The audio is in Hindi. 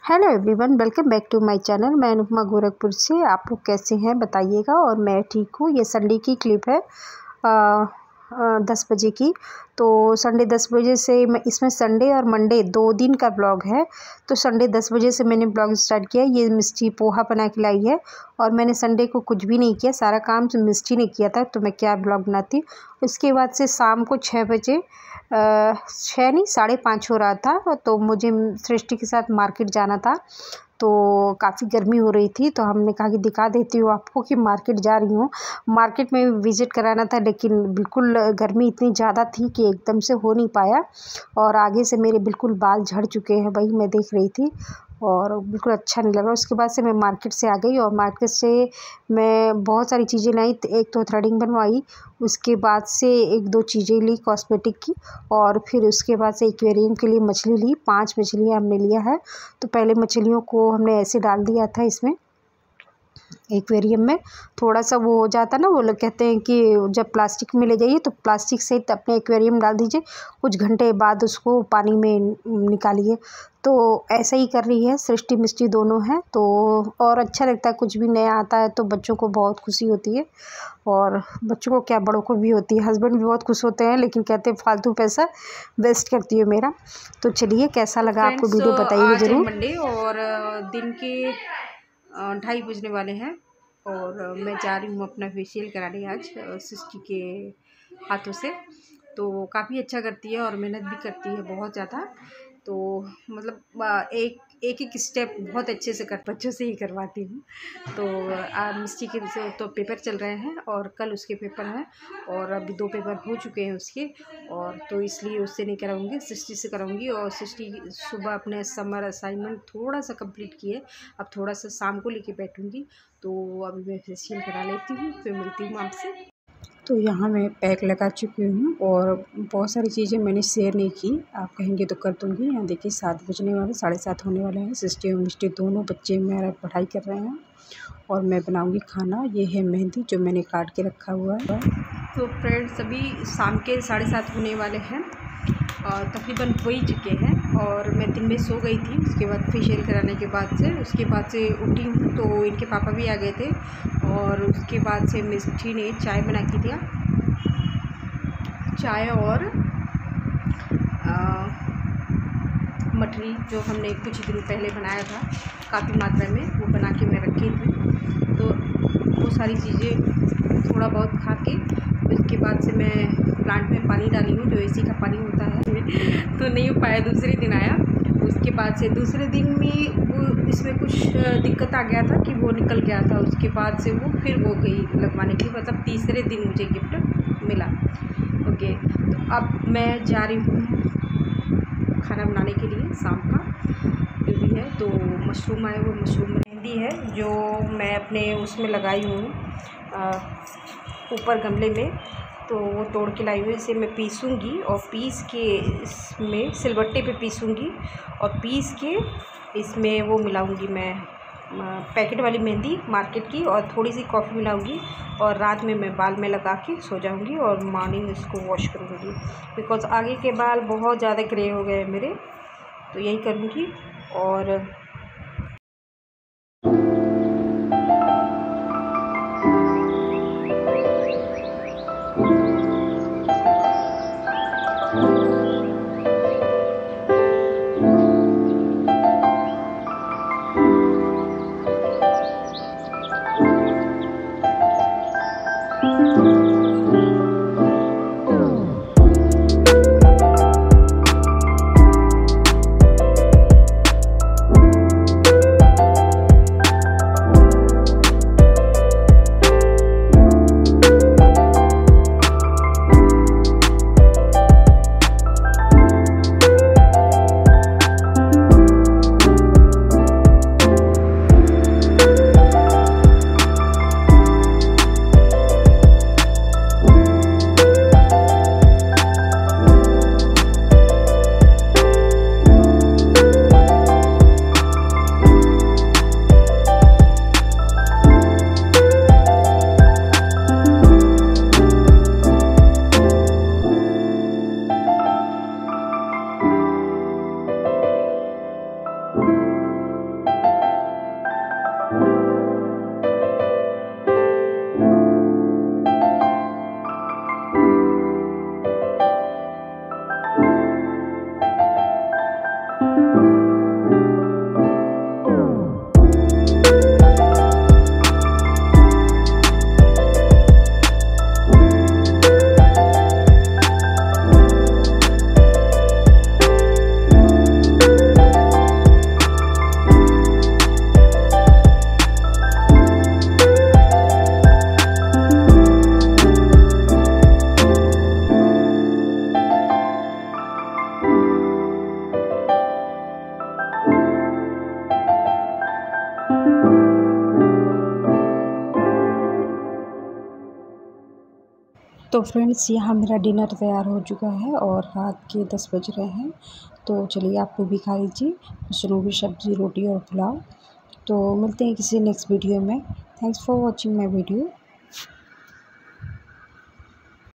Hello everyone, welcome back to my channel. मैं अनुपमा गोरखपुर से। आप लोग कैसे हैं बताइएगा। और मैं ठीक हूँ। ये संडे की क्लिप है 10 बजे की। तो संडे 10 बजे से मैं इसमें संडे और मंडे 2 दिन का ब्लॉग है। तो संडे 10 बजे से मैंने ब्लॉग स्टार्ट किया। ये मिस्टी पोहा बना के लाई है और मैंने संडे को कुछ भी नहीं किया, सारा काम मिस्टी ने किया था। तो मैं क्या ब्लॉग बनाती। उसके बाद से शाम को 6 बजे 6 नहीं 5:30 हो रहा था। तो मुझे सृष्टि के साथ मार्केट जाना था। तो काफ़ी गर्मी हो रही थी, तो हमने कहा कि दिखा देती हूँ आपको कि मार्केट जा रही हूँ। मार्केट में विज़िट कराना था, लेकिन बिल्कुल गर्मी इतनी ज़्यादा थी कि एकदम से हो नहीं पाया। और आगे से मेरे बिल्कुल बाल झड़ चुके हैं, वही मैं देख रही थी और बिल्कुल अच्छा नहीं लगा। उसके बाद से मैं मार्केट से आ गई और मार्केट से मैं बहुत सारी चीज़ें लाई। एक तो थ्रेडिंग बनवाई, उसके बाद से 1-2 चीज़ें ली कॉस्मेटिक की, और फिर उसके बाद से एक्वेरियम के लिए मछली ली। 5 मछलियाँ हमने लिया है। तो पहले मछलियों को हमने ऐसे डाल दिया था इसमें एक्वेरियम में। थोड़ा सा वो हो जाता ना, वो लोग कहते हैं कि जब प्लास्टिक में ले जाइए तो प्लास्टिक से अपने एक्वेरियम डाल दीजिए, कुछ घंटे बाद उसको पानी में निकालिए। तो ऐसा ही कर रही है सृष्टि मिष्टी दोनों हैं। तो और अच्छा लगता है, कुछ भी नया आता है तो बच्चों को बहुत खुशी होती है, और बच्चों को क्या बड़ों को भी होती है। हस्बैंड भी बहुत खुश होते हैं, लेकिन कहते हैं फालतू पैसा वेस्ट करती है मेरा। तो चलिए, कैसा लगा आपको वीडियो बताइए ज़रूर। मंडे और दिन के 2:30 बजने वाले हैं और मैं जा रही हूँ अपना फेशियल कराने आज सृष्टि के हाथों से। तो काफ़ी अच्छा करती है और मेहनत भी करती है बहुत ज़्यादा। तो मतलब एक स्टेप बहुत अच्छे से बच्चों से ही करवाती हूँ। तो मिस्टी के तो पेपर चल रहे हैं और कल उसके पेपर हैं, और अभी 2 पेपर हो चुके हैं उसके। और तो इसलिए उससे नहीं कराऊंगी, सृष्टि से कराऊंगी। और सृष्टि सुबह अपने समर असाइनमेंट थोड़ा सा कंप्लीट किए, अब थोड़ा सा शाम को लेके बैठूंगी। तो अभी मैं फेशियल करा लेती हूँ, फिर मिलती हूँ आपसे। तो यहाँ मैं पैक लगा चुकी हूँ और बहुत सारी चीज़ें मैंने शेयर नहीं की, आप कहेंगे तो कर दूँगी। यहाँ देखिए 7 बजने वाले, 7:30 होने वाले हैं। सृष्टि और मिष्टी दोनों बच्चे मेरा पढ़ाई कर रहे हैं और मैं बनाऊँगी खाना। ये है मेहंदी जो मैंने काट के रखा हुआ है। तो फ्रेंड्स, अभी शाम के 7:30 होने वाले हैं और तकरीबन हो ही चुके हैं। और मैं दिन में सो गई थी, उसके बाद फेशियल कराने के बाद से उठी हूँ तो इनके पापा भी आ गए थे। और उसके बाद से मिष्टी ने चाय बना के दिया, चाय और मठरी जो हमने कुछ दिन पहले बनाया था काफ़ी मात्रा में, वो बना के मैं रखी थी। तो वो सारी चीज़ें थोड़ा बहुत खा के उसके बाद से मैं प्लांट में पानी डाली हूँ, जो एसी का पानी होता है। तो नहीं हो पाया, दूसरे दिन आया। उसके बाद से दूसरे दिन में वो इसमें कुछ दिक्कत आ गया था कि वो निकल गया था। उसके बाद से वो फिर वो गई लगवाने के लिए, मतलब तीसरे दिन मुझे गिफ्ट मिला। ओके, तो अब मैं जा रही हूँ खाना बनाने के लिए शाम का जो भी है। तो मशरूम आए, वो मशरूम मेहंदी है जो मैं अपने उसमें लगाई हूँ ऊपर गमले में। तो वो तोड़ के लाई हुई, इसे मैं पीसूँगी और पीस के इसमें सिलबट्टे पे पीसूँगी और पीस के इसमें वो मिलाऊँगी मैं पैकेट वाली मेहंदी मार्केट की, और थोड़ी सी कॉफ़ी मिलाऊंगी। और रात में मैं बाल में लगा के सो जाऊंगी और मॉर्निंग इसको वॉश करूंगी, बिकॉज़ आगे के बाल बहुत ज़्यादा ग्रे हो गए मेरे। तो यही करूंगी। और तो फ्रेंड्स, यहाँ मेरा डिनर तैयार हो चुका है और रात के 10 बज रहे हैं। तो चलिए आप लोग भी खा लीजिए मशरूम की सब्ज़ी, रोटी और पुलाव। तो मिलते हैं किसी नेक्स्ट वीडियो में। Thanks for watching my video.